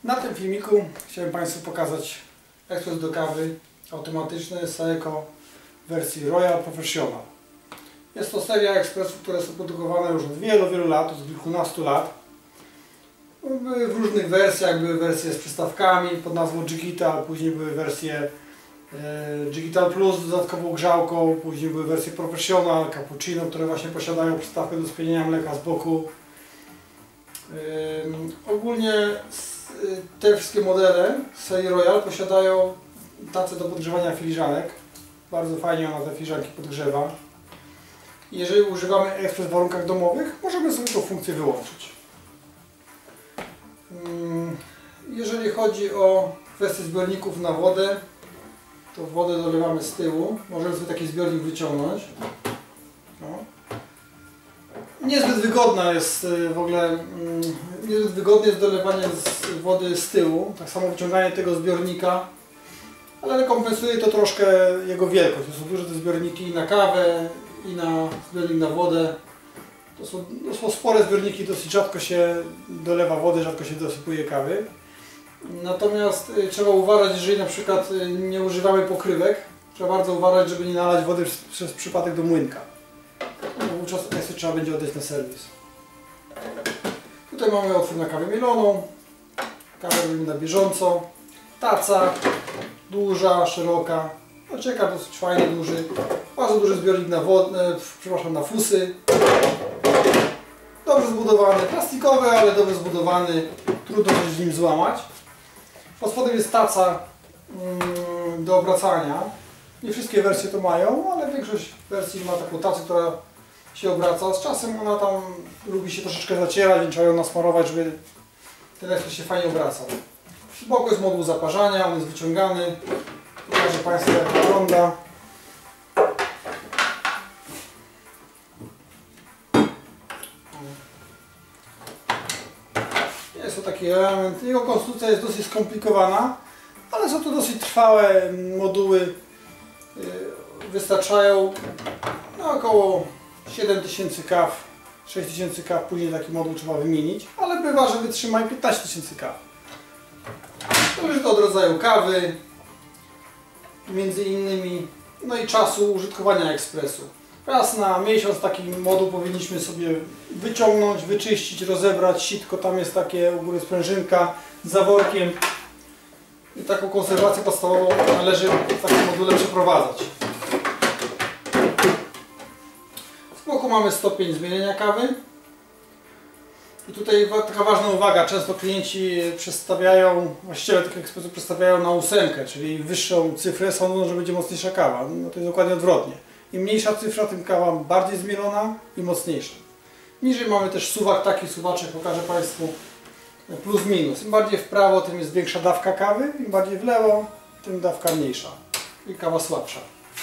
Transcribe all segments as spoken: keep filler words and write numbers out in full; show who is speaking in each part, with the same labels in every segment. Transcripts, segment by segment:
Speaker 1: Na tym filmiku chciałem Państwu pokazać ekspres do kawy automatyczny Saeco w wersji Royal Professional. Jest to seria ekspresów, które są produkowane już od wielu, wielu lat, od kilkunastu lat. Były w różnych wersjach, były wersje z przystawkami pod nazwą Digital, później były wersje e, Digital Plus z dodatkową grzałką, później były wersje Professional, Cappuccino, które właśnie posiadają przystawkę do spienienia mleka z boku. E, ogólnie te wszystkie modele z serii Royal posiadają tacę do podgrzewania filiżanek. Bardzo fajnie ona te filiżanki podgrzewa. Jeżeli używamy ekspres w warunkach domowych, możemy sobie tą funkcję wyłączyć. Jeżeli chodzi o kwestię zbiorników na wodę, to wodę dolewamy z tyłu. Możemy sobie taki zbiornik wyciągnąć. No. Niezbyt wygodna jest w ogóle, niezbyt wygodne jest dolewanie z wody z tyłu, tak samo wyciąganie tego zbiornika, ale rekompensuje to troszkę jego wielkość. To są duże te zbiorniki i na kawę, i na zbiornik na wodę. To są, to są spore zbiorniki, dosyć rzadko się dolewa wody, rzadko się dosypuje kawy. Natomiast y, trzeba uważać, jeżeli na przykład y, nie używamy pokrywek, trzeba bardzo uważać, żeby nie nalać wody przez, przez przypadek do młynka. Wówczas ekspres trzeba będzie oddać na serwis. Tutaj mamy otwór na kawę mieloną. Kawę robimy na bieżąco. Taca duża, szeroka. Ocieka dosyć fajnie duży. Bardzo duży zbiornik na wodę, przepraszam, na fusy. Dobrze zbudowany, plastikowy, ale dobrze zbudowany. Trudno coś z nim złamać. Pod spodem jest taca mm, do obracania. Nie wszystkie wersje to mają, ale większość wersji ma taką tacę, która się obraca. Z czasem ona tam lubi się troszeczkę zacierać, więc trzeba ją nasmarować, żeby ten ekspres się fajnie obracał. Z boku jest moduł zaparzania, on jest wyciągany. Pokażę Państwu, jak wygląda. Jest to taki element. Jego konstrukcja jest dosyć skomplikowana, ale są to dosyć trwałe moduły. Wystarczają no, około siedem tysięcy kaw, sześć tysięcy kaw, później taki moduł trzeba wymienić, ale bywa, że wytrzyma i piętnaście tysięcy kaw. Zależy to od rodzaju kawy, między innymi, no i czasu użytkowania ekspresu. Raz na miesiąc taki moduł powinniśmy sobie wyciągnąć, wyczyścić, rozebrać sitko, tam jest takie u góry sprężynka z zaworkiem i taką konserwację podstawową należy w takim module przeprowadzać. Z boku mamy stopień zmienienia kawy i tutaj taka ważna uwaga, często klienci przestawiają, właściciele tych ekspresów przestawiają na ósemkę, czyli wyższą cyfrę, sądzą, że będzie mocniejsza kawa. No to jest dokładnie odwrotnie. Im mniejsza cyfra, tym kawa bardziej zmielona i mocniejsza. Niżej mamy też suwak, taki suwaczek pokażę Państwu plus minus. Im bardziej w prawo, tym jest większa dawka kawy, im bardziej w lewo, tym dawka mniejsza i kawa słabsza.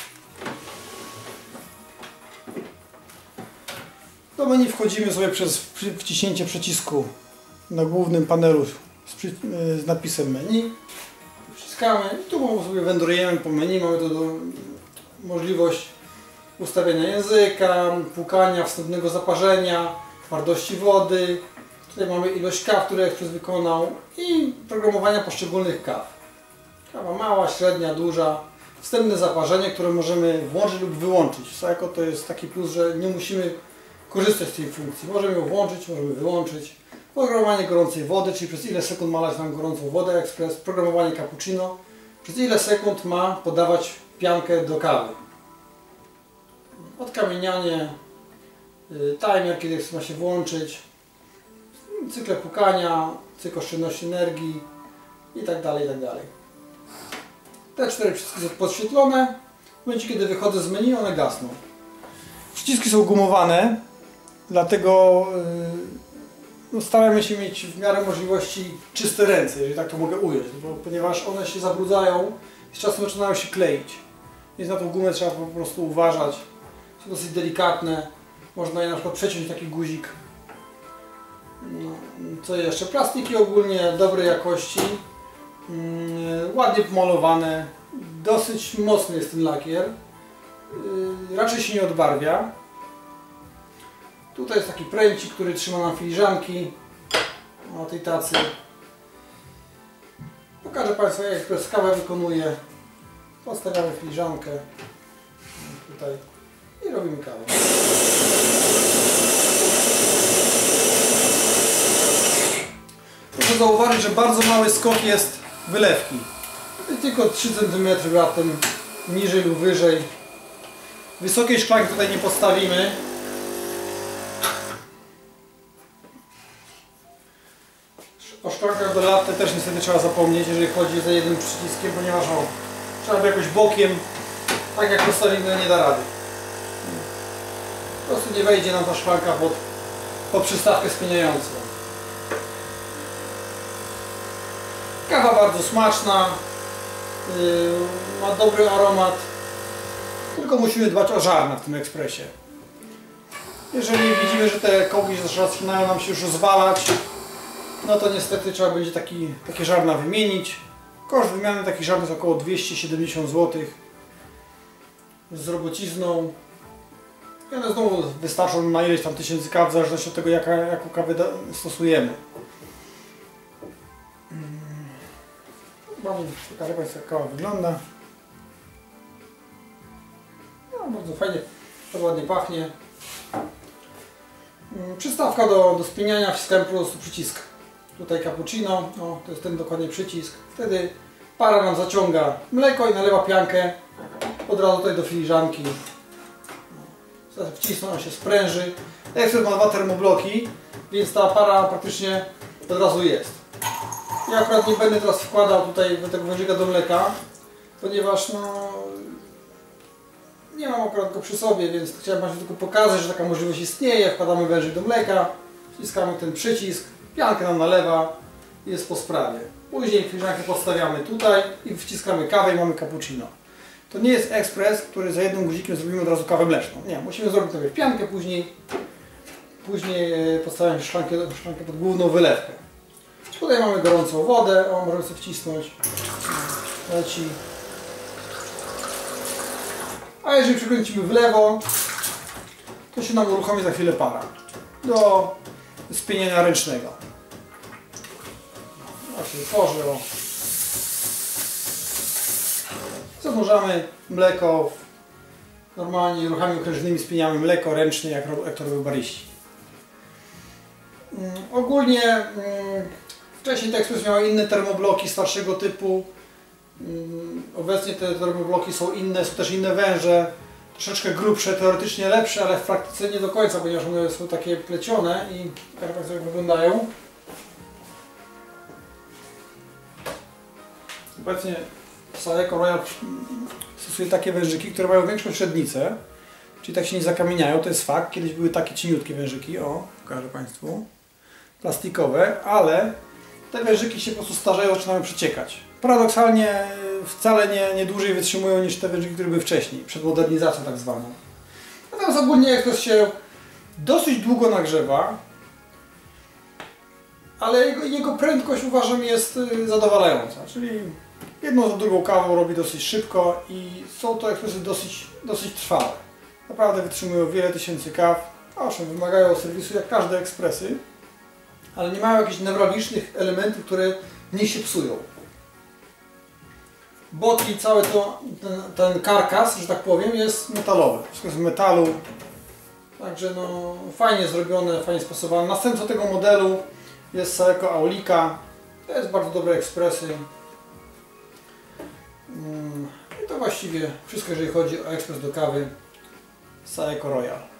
Speaker 1: Do menu wchodzimy sobie przez wciśnięcie przycisku na głównym panelu z, przy, z napisem menu. Wciskamy i tu sobie wędrujemy po menu. Mamy tu do, możliwość ustawienia języka, płukania, wstępnego zaparzenia, twardości wody. Tutaj mamy ilość kaw, które ekspres wykonał i programowania poszczególnych kaw. Kawa mała, średnia, duża. Wstępne zaparzenie, które możemy włączyć lub wyłączyć. W Saeco to jest taki plus, że nie musimy korzystać z tej funkcji. Możemy ją włączyć, możemy wyłączyć. Programowanie gorącej wody, czyli przez ile sekund ma lać nam gorącą wodę ekspres. Programowanie cappuccino, przez ile sekund ma podawać piankę do kawy. Odkamienianie, timer, kiedy ma się włączyć, cykle pukania, cykl oszczędności energii itd. itd. Te cztery przyciski są podświetlone. W momencie, kiedy wychodzę z menu, one gasną. Przyciski są gumowane, dlatego no, staramy się mieć w miarę możliwości czyste ręce, jeżeli tak to mogę ująć, bo, ponieważ one się zabrudzają i z czasem zaczynają się kleić. Więc na tą gumę trzeba po prostu uważać. Są dosyć delikatne, można je na przykład przeciąć taki guzik. No, co jeszcze? Plastiki ogólnie dobrej jakości, yy, ładnie pomalowane, dosyć mocny jest ten lakier, yy, raczej się nie odbarwia. Tutaj jest taki pręcik, który trzyma nam filiżanki na tej tacy. Pokażę Państwu, jak ekspres kawę wykonuje. Podstawiamy filiżankę tutaj i robimy kawę. Proszę zauważyć, że bardzo mały skok jest wylewki. Tylko trzy centymetry raptem niżej lub wyżej. Wysokiej szklanki tutaj nie postawimy. O szklankach do latte też niestety trzeba zapomnieć, jeżeli chodzi za jednym przyciskiem, ponieważ o, trzeba by jakoś bokiem, tak jak postawimy, nie da rady. Po prostu nie wejdzie nam ta szklanka pod, pod przystawkę spieniającą. Kawa bardzo smaczna, yy, ma dobry aromat, tylko musimy dbać o żarna w tym ekspresie. Jeżeli widzimy, że te kołki zaczynają nam się już rozwalać, no to niestety trzeba będzie taki, takie żarna wymienić. Koszt wymiany takich żarn jest około dwieście siedemdziesiąt złotych z robocizną. I one znowu wystarczą na ileś tam tysięcy kaw, w zależności od tego, jaka, jaką kawę stosujemy. Pokażę Państwu, jak kawa wygląda. No, bardzo fajnie, bardzo ładnie pachnie. Przystawka do, do spieniania, wciskamy po prostu przycisk. Tutaj cappuccino, o, to jest ten dokładnie przycisk. Wtedy para nam zaciąga mleko i nalewa piankę od razu tutaj do filiżanki. Wcisną, on się spręży. Ekspres ma dwa termobloki, więc ta para praktycznie od razu jest. Ja akurat nie będę teraz wkładał tutaj tego wężyka do mleka, ponieważ no, nie mam akurat go przy sobie, więc chciałem Państwu tylko pokazać, że taka możliwość istnieje. Wkładamy wężyk do mleka, wciskamy ten przycisk, piankę nam nalewa i jest po sprawie. Później filiżankę podstawiamy tutaj i wciskamy kawę i mamy cappuccino. To nie jest ekspres, który za jednym guzikiem zrobimy od razu kawę mleczną. Nie, musimy zrobić najpierw piankę, później, później podstawiamy szklankę, szklankę pod główną wylewkę. Tutaj mamy gorącą wodę, o, możemy sobie wcisnąć, leci. A jeżeli przykręcimy w lewo, to się nam uruchomi za chwilę para do spieniania ręcznego. Tak się tworzy, o. Zanurzamy mleko, normalnie ruchami okrężnymi spieniamy mleko ręcznie, jak, jak to robią baryści. Mm, ogólnie mm, wcześniej te ekspres miały inne termobloki starszego typu. Mm, obecnie te termobloki są inne, są też inne węże, troszeczkę grubsze, teoretycznie lepsze, ale w praktyce nie do końca, ponieważ one są takie plecione i tak jak wyglądają. Obecnie Saeco Royal stosuje takie wężyki, które mają większą średnicę, czyli tak się nie zakamieniają, to jest fakt. Kiedyś były takie cieniutkie wężyki, o, pokażę Państwu, plastikowe, ale te wężyki się po prostu starzeją, zaczynają przeciekać. Paradoksalnie wcale nie, nie dłużej wytrzymują niż te wężyki, które były wcześniej, przed modernizacją tak zwaną. Natomiast ogólnie ekspres się dosyć długo nagrzewa, ale jego, jego prędkość uważam jest zadowalająca, czyli jedną za drugą kawą robi dosyć szybko i są to ekspresy dosyć, dosyć trwałe. Naprawdę wytrzymują wiele tysięcy kaw. Owszem, wymagają serwisu jak każde ekspresy, ale nie mają jakichś newralgicznych elementów, które w nich się psują. Boki, cały to, ten, ten karkas, że tak powiem, jest metalowy. Wszystko jest z metalu. Także no, fajnie zrobione, fajnie spasowane. Następcą tego modelu jest Saeco Aulika. To jest bardzo dobre ekspresy. I to właściwie wszystko, jeżeli chodzi o ekspres do kawy Saeco Royal.